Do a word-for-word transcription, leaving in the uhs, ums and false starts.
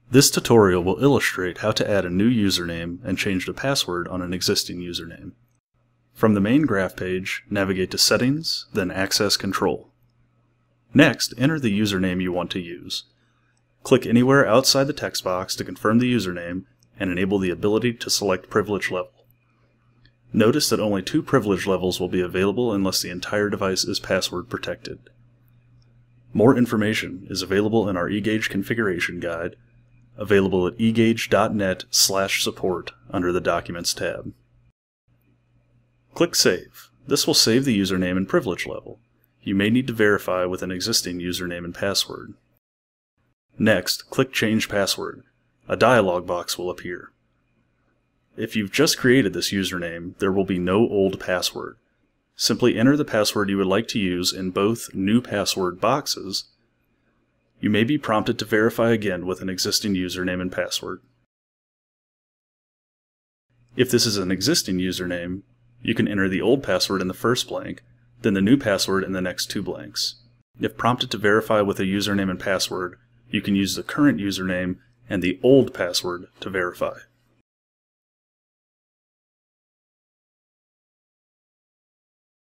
This tutorial will illustrate how to add a new username and change the password on an existing username. From the main graph page, navigate to Settings, then Access Control. Next, enter the username you want to use. Click anywhere outside the text box to confirm the username and enable the ability to select privilege level. Notice that only two privilege levels will be available unless the entire device is password protected. More information is available in our eGauge configuration guide, available at egauge dot net slash support under the Documents tab. Click Save. This will save the username and privilege level. You may need to verify with an existing username and password. Next, click Change Password. A dialog box will appear. If you've just created this username, there will be no old password. Simply enter the password you would like to use in both New Password boxes. You may be prompted to verify again with an existing username and password. If this is an existing username, you can enter the old password in the first blank, then the new password in the next two blanks. If prompted to verify with a username and password, you can use the current username and the old password to verify.